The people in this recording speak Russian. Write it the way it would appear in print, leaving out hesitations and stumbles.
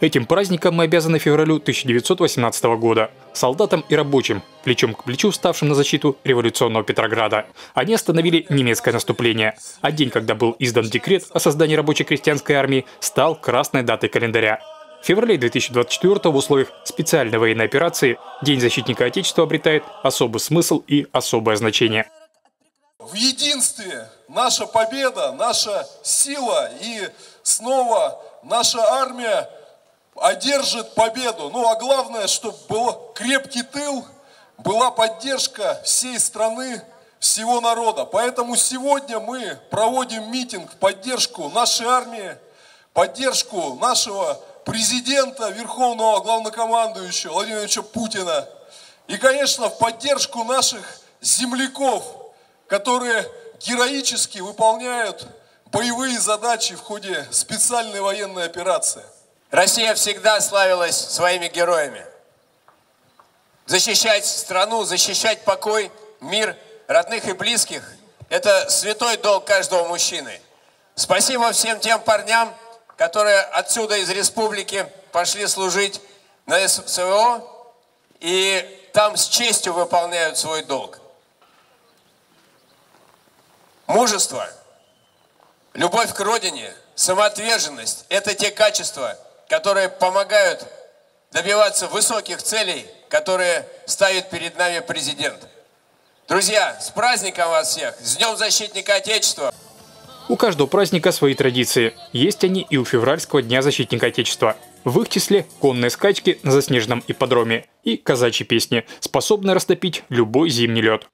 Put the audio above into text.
Этим праздником мы обязаны февралю 1918 года. Солдатам и рабочим, плечом к плечу вставшим на защиту революционного Петрограда. Они остановили немецкое наступление. А день, когда был издан декрет о создании рабочей крестьянской армии, стал красной датой календаря. В феврале 2024 в условиях специальной военной операции День защитника Отечества обретает особый смысл и особое значение. В единстве наша победа, наша сила, и снова наша армия одержит победу. Ну а главное, чтобы был крепкий тыл, была поддержка всей страны, всего народа. Поэтому сегодня мы проводим митинг в поддержку нашей армии, поддержку нашего президента, верховного главнокомандующего Владимира Владимировича Путина. И, конечно, в поддержку наших земляков, которые героически выполняют боевые задачи в ходе специальной военной операции. Россия всегда славилась своими героями. Защищать страну, защищать покой, мир родных и близких – это святой долг каждого мужчины. Спасибо всем тем парням, которые отсюда из республики пошли служить на СВО и там с честью выполняют свой долг. Мужество, любовь к родине, самоотверженность – это те качества, которые помогают добиваться высоких целей, которые ставит перед нами президент. Друзья, с праздником вас всех! С Днем защитника Отечества! У каждого праздника свои традиции. Есть они и у февральского Дня защитника Отечества. В их числе конные скачки на заснеженном ипподроме и казачьи песни, способные растопить любой зимний лед.